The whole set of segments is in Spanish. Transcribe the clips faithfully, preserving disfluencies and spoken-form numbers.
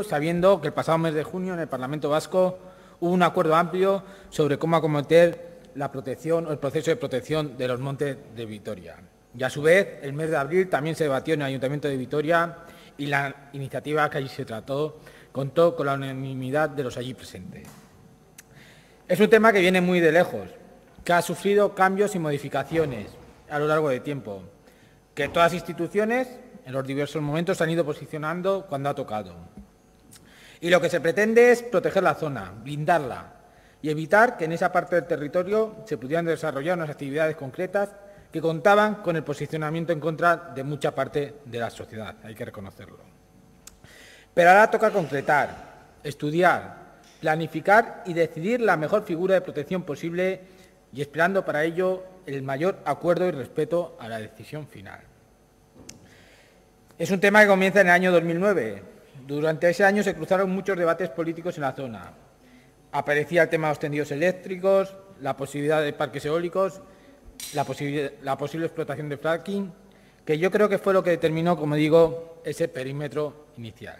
sabiendo que el pasado mes de junio en el Parlamento Vasco hubo un acuerdo amplio sobre cómo acometer la protección o el proceso de protección de los montes de Vitoria. Y a su vez, el mes de abril también se debatió en el Ayuntamiento de Vitoria y la iniciativa que allí se trató contó con la unanimidad de los allí presentes. Es un tema que viene muy de lejos, que ha sufrido cambios y modificaciones a lo largo del tiempo, que todas las instituciones en los diversos momentos se han ido posicionando cuando ha tocado. Y lo que se pretende es proteger la zona, blindarla y evitar que en esa parte del territorio se pudieran desarrollar unas actividades concretas que contaban con el posicionamiento en contra de mucha parte de la sociedad, hay que reconocerlo. Pero ahora toca concretar, estudiar, planificar y decidir la mejor figura de protección posible y esperando para ello el mayor acuerdo y respeto a la decisión final. Es un tema que comienza en el año dos mil nueve. Durante ese año se cruzaron muchos debates políticos en la zona. Aparecía el tema de los tendidos eléctricos, la posibilidad de parques eólicos, la posible, la posible explotación de fracking, que yo creo que fue lo que determinó, como digo, ese perímetro inicial.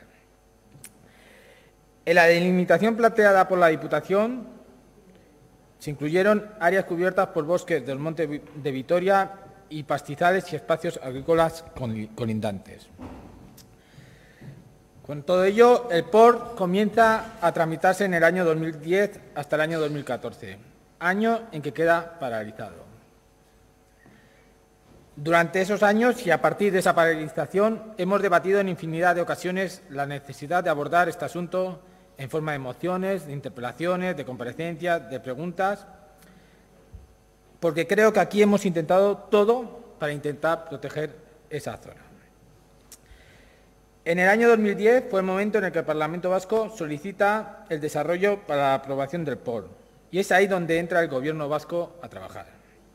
En la delimitación planteada por la Diputación se incluyeron áreas cubiertas por bosques del Monte de Vitoria y pastizales y espacios agrícolas colindantes. Con todo ello, el P O R comienza a tramitarse en el año dos mil diez hasta el año dos mil catorce, año en que queda paralizado. Durante esos años y a partir de esa paralización hemos debatido en infinidad de ocasiones la necesidad de abordar este asunto en forma de mociones, de interpelaciones, de comparecencias, de preguntas, porque creo que aquí hemos intentado todo para intentar proteger esa zona. En el año dos mil diez fue el momento en el que el Parlamento Vasco solicita el desarrollo para la aprobación del P O R, y es ahí donde entra el Gobierno vasco a trabajar.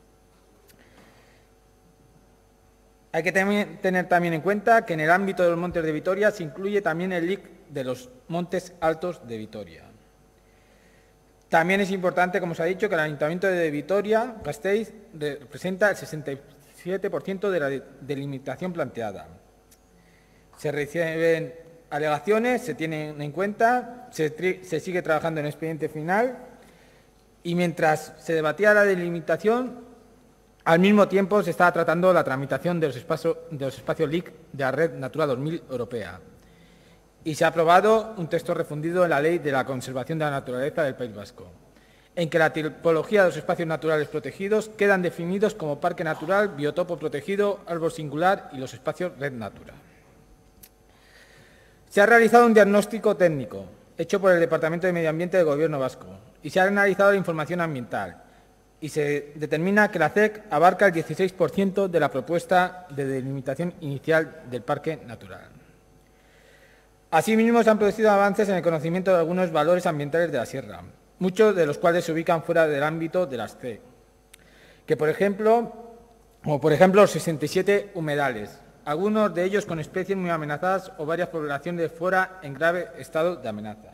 Hay que tener también en cuenta que en el ámbito de los montes de Vitoria se incluye también el L I C de los Montes Altos de Vitoria. También es importante, como se ha dicho, que el Ayuntamiento de Vitoria-Gasteiz representa el sesenta y siete por ciento de la delimitación planteada. Se reciben alegaciones, se tienen en cuenta, se, se sigue trabajando en el expediente final y mientras se debatía la delimitación, al mismo tiempo se estaba tratando la tramitación de los espacios, de los espacios L I C de la Red Natura dos mil europea y se ha aprobado un texto refundido en la Ley de la Conservación de la Naturaleza del País Vasco, en que la tipología de los espacios naturales protegidos quedan definidos como parque natural, biotopo protegido, árbol singular y los espacios Red Natura. Se ha realizado un diagnóstico técnico hecho por el Departamento de Medio Ambiente del Gobierno vasco y se ha analizado la información ambiental y se determina que la C E C abarca el dieciséis por ciento de la propuesta de delimitación inicial del parque natural. Asimismo, se han producido avances en el conocimiento de algunos valores ambientales de la sierra, muchos de los cuales se ubican fuera del ámbito de las C E C, que por ejemplo, como por ejemplo los sesenta y siete humedales, algunos de ellos con especies muy amenazadas o varias poblaciones de fuera en grave estado de amenaza.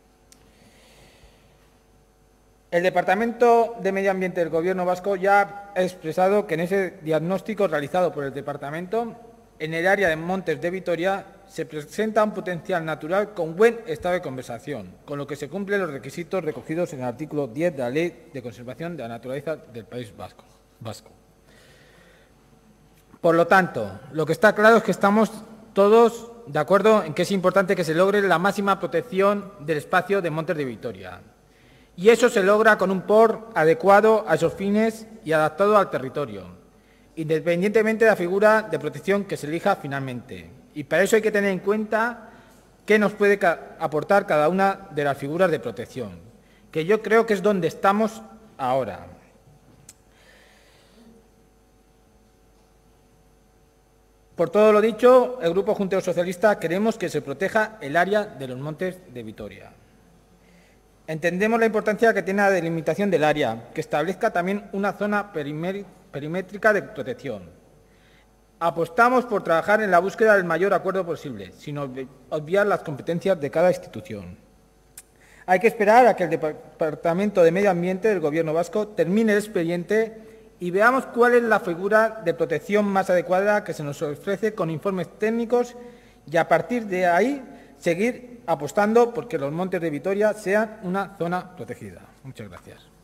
El Departamento de Medio Ambiente del Gobierno vasco ya ha expresado que en ese diagnóstico realizado por el Departamento, en el área de Montes de Vitoria se presenta un potencial natural con buen estado de conservación, con lo que se cumplen los requisitos recogidos en el artículo diez de la Ley de Conservación de la Naturaleza del País Vasco. vasco. Por lo tanto, lo que está claro es que estamos todos de acuerdo en que es importante que se logre la máxima protección del espacio de Montes de Vitoria. Y eso se logra con un P O R adecuado a esos fines y adaptado al territorio, independientemente de la figura de protección que se elija finalmente. Y para eso hay que tener en cuenta qué nos puede aportar cada una de las figuras de protección, que yo creo que es donde estamos ahora. Por todo lo dicho, el Grupo Juntero Socialista queremos que se proteja el área de los Montes de Vitoria. Entendemos la importancia que tiene la delimitación del área, que establezca también una zona perimétrica de protección. Apostamos por trabajar en la búsqueda del mayor acuerdo posible, sin obviar las competencias de cada institución. Hay que esperar a que el Departamento de Medio Ambiente del Gobierno vasco termine el expediente y veamos cuál es la figura de protección más adecuada que se nos ofrece con informes técnicos y a partir de ahí seguir apostando porque los montes de Vitoria sean una zona protegida. Muchas gracias.